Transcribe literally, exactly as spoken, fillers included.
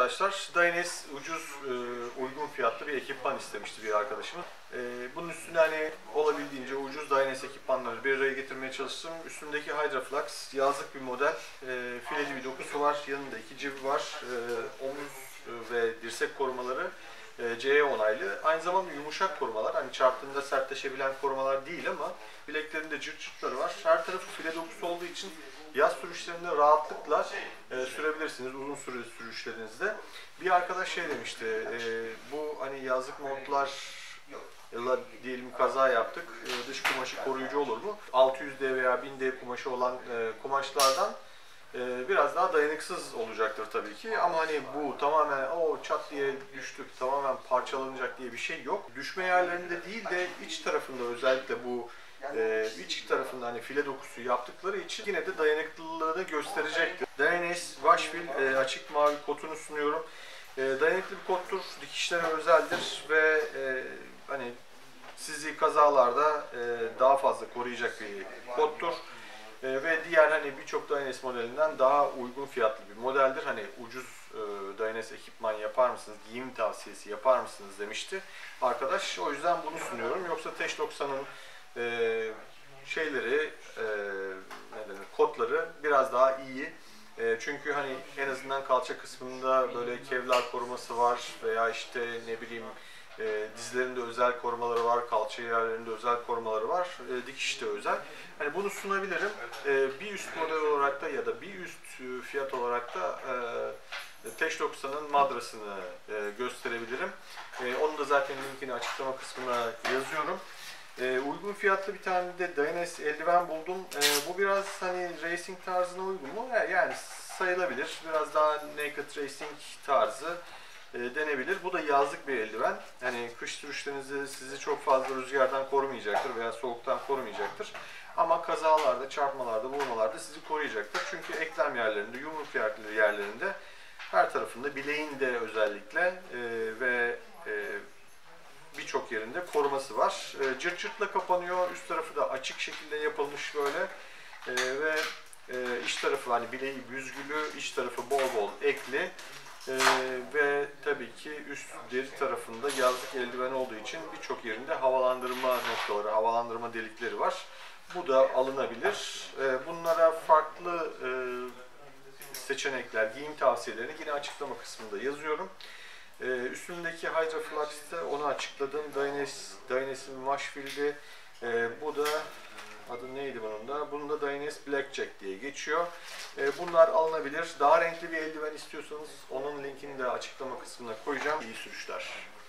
arkadaşlar. Dynex ucuz, e, uygun fiyatlı bir ekipman istemişti bir arkadaşımız. E, bunun üstüne hani olabildiğince ucuz Dynex ekipmanları bir araya getirmeye çalıştım. Üstündeki HydraFlux yazlık bir model. E, fileli bir dokusu var. Yanında iki cibi var. E, omuz ve dirsek korumaları e, C E onaylı. Aynı zamanda yumuşak korumalar. Hani çarptığında sertleşebilen korumalar değil ama bileklerinde cırt cırtları var. Her tarafı file dokusu olduğu için yaz sürüşlerinde rahatlıkla e, sürebilirsiniz uzun süre sürüşlerinizde. Bir arkadaş şey demişti, e, bu hani yazlık montlar ya diyelim kaza yaptık, e, dış kumaşı koruyucu olur mu? altı yüz D veya bin D kumaşı olan e, kumaşlardan e, biraz daha dayanıksız olacaktır tabii ki. Ama hani bu tamamen o çat diye düştük, tamamen parçalanacak diye bir şey yok. Düşme yerlerinde değil de iç tarafında özellikle bu Ee, iç tarafında hani file dokusu yaptıkları için yine de dayanıklılığını gösterecektir. Dynex Washfill e, açık mavi kotunu sunuyorum. E, dayanıklı bir kottur, dikişlere özeldir ve e, hani sizi kazalarda e, daha fazla koruyacak bir kottur. E, ve diğer hani birçok Dynex modelinden daha uygun fiyatlı bir modeldir. Hani ucuz e, Dynex ekipman yapar mısınız, giyim tavsiyesi yapar mısınız demişti arkadaş. O yüzden bunu sunuyorum. Yoksa Teş doksanın Ee, şeyleri, e, ne denir, kodları biraz daha iyi. E, çünkü hani en azından kalça kısmında böyle kevlar koruması var veya işte ne bileyim e, dizlerinde özel korumaları var, kalça yerlerinde özel korumaları var, e, dikişte özel. Hani bunu sunabilirim. E, bir üst model olarak da ya da bir üst fiyat olarak da e, Teş doksanın madrasını e, gösterebilirim. E, onu da zaten linkini açıklama kısmına yazıyorum. Ee, uygun fiyatlı bir tane de Dynex eldiven buldum. Ee, bu biraz hani racing tarzına uygun mu? Yani sayılabilir. Biraz daha naked racing tarzı e, denebilir. Bu da yazlık bir eldiven. Hani kış sürüşlerinizde sizi çok fazla rüzgardan korumayacaktır veya soğuktan korumayacaktır. Ama kazalarda, çarpmalarda, vurmalarda sizi koruyacaktır. Çünkü eklem yerlerinde, yumruk yerlerinde her tarafında, bileğinde özellikle e, ve e, birçok yerinde koruması var. E, cırt cırtla kapanıyor. Üst tarafı da açık şekilde yapılmış böyle. E, ve e, iç tarafı hani bileği büzgülü, iç tarafı bol bol ekli. E, ve tabii ki üst deri tarafında yazlık eldiven olduğu için birçok yerinde havalandırma noktaları, havalandırma delikleri var. Bu da alınabilir. E, bunlara farklı e, seçenekler, giyim tavsiyelerini yine açıklama kısmında yazıyorum. Ee, üstündeki HydraFlux'ta onu açıkladım. Dynex, Dynex'in Washfill'di. Ee, bu da adı neydi bunun da? Bunun da Dynex Blackjack diye geçiyor. Ee, bunlar alınabilir. Daha renkli bir eldiven istiyorsanız onun linkini de açıklama kısmına koyacağım. İyi sürüşler.